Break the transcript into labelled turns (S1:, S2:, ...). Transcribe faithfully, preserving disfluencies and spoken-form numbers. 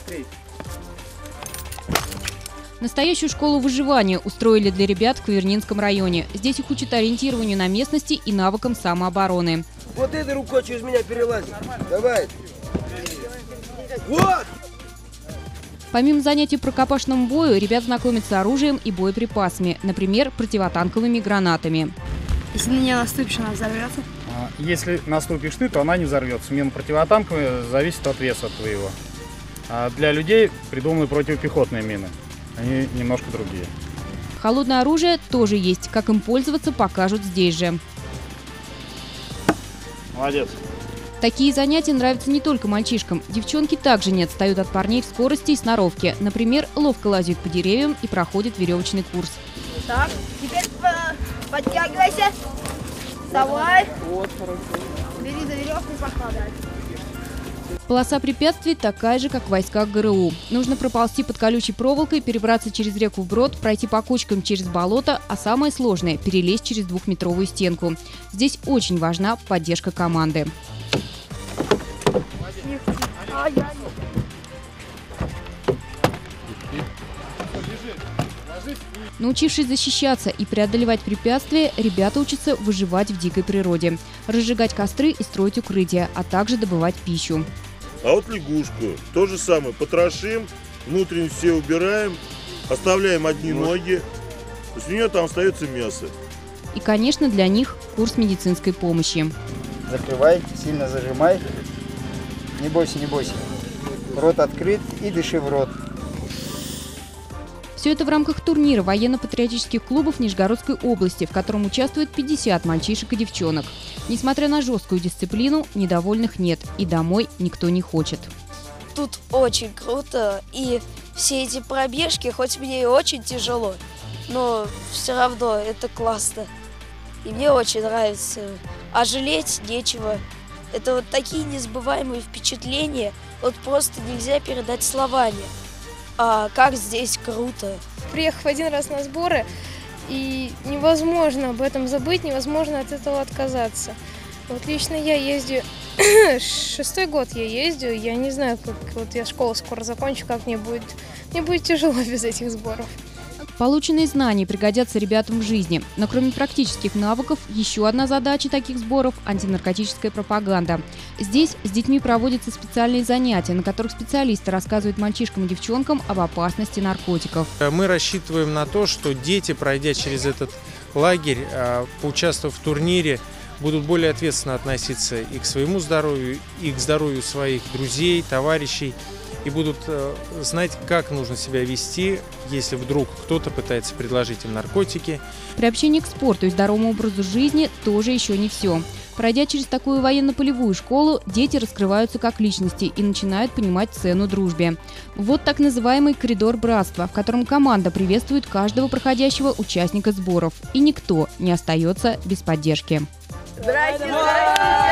S1: Настоящую школу выживания устроили для ребят в Кавернинском районе. Здесь их учат ориентированию на местности и навыкам самообороны.
S2: Вот этой рукой через меня перелазит. Давай. Вот!
S1: Помимо занятий по рукопашному бою, ребят знакомятся с оружием и боеприпасами, например, противотанковыми гранатами.
S3: Если на нее наступишь, она взорвется?
S4: Если наступишь ты, то она не взорвется. Мина противотанковая зависит от веса твоего. А для людей придуманы противопехотные мины. Они немножко другие.
S1: Холодное оружие тоже есть. Как им пользоваться, покажут здесь же.
S4: Молодец.
S1: Такие занятия нравятся не только мальчишкам. Девчонки также не отстают от парней в скорости и сноровке. Например, ловко лазят по деревьям и проходят веревочный курс.
S3: Так, теперь подтягивайся. Вставай. Вот, хорошо. Бери за веревку и пошла дальше.
S1: Полоса препятствий такая же, как в войсках ГРУ. Нужно проползти под колючей проволокой, перебраться через реку вброд, пройти по кочкам через болото, а самое сложное – перелезть через двухметровую стенку. Здесь очень важна поддержка команды. Научившись защищаться и преодолевать препятствия, ребята учатся выживать в дикой природе, разжигать костры и строить укрытия, а также добывать пищу.
S5: А вот лягушку. То же самое. Потрошим, внутренне все убираем, оставляем одни ноги. С нее там остается мясо.
S1: И, конечно, для них курс медицинской помощи.
S6: Закрывай, сильно зажимай. Не бойся, не бойся. Рот открыт и дыши в рот.
S1: Все это в рамках турнира военно-патриотических клубов Нижегородской области, в котором участвует пятьдесят мальчишек и девчонок. Несмотря на жесткую дисциплину, недовольных нет, и домой никто не хочет.
S7: Тут очень круто, и все эти пробежки, хоть мне и очень тяжело, но все равно это классно. И мне очень нравится. А жалеть нечего. Это вот такие незабываемые впечатления, вот просто нельзя передать словами. А как здесь круто.
S8: Приехав один раз на сборы, и невозможно об этом забыть, невозможно от этого отказаться. Вот лично я ездю, шестой год я ездю, я не знаю, как вот я школу скоро закончу, как мне будет, мне будет тяжело без этих сборов.
S1: Полученные знания пригодятся ребятам в жизни. Но кроме практических навыков, еще одна задача таких сборов – антинаркотическая пропаганда. Здесь с детьми проводятся специальные занятия, на которых специалисты рассказывают мальчишкам и девчонкам об опасности наркотиков.
S9: Мы рассчитываем на то, что дети, пройдя через этот лагерь, поучаствовав в турнире, будут более ответственно относиться и к своему здоровью, и к здоровью своих друзей, товарищей. И будут э, знать, как нужно себя вести, если вдруг кто-то пытается предложить им наркотики.
S1: Приобщение к спорту и здоровому образу жизни тоже еще не все. Пройдя через такую военно-полевую школу, дети раскрываются как личности и начинают понимать цену дружбе. Вот так называемый коридор братства, в котором команда приветствует каждого проходящего участника сборов. И никто не остается без поддержки.
S3: Здрасте, здрасте!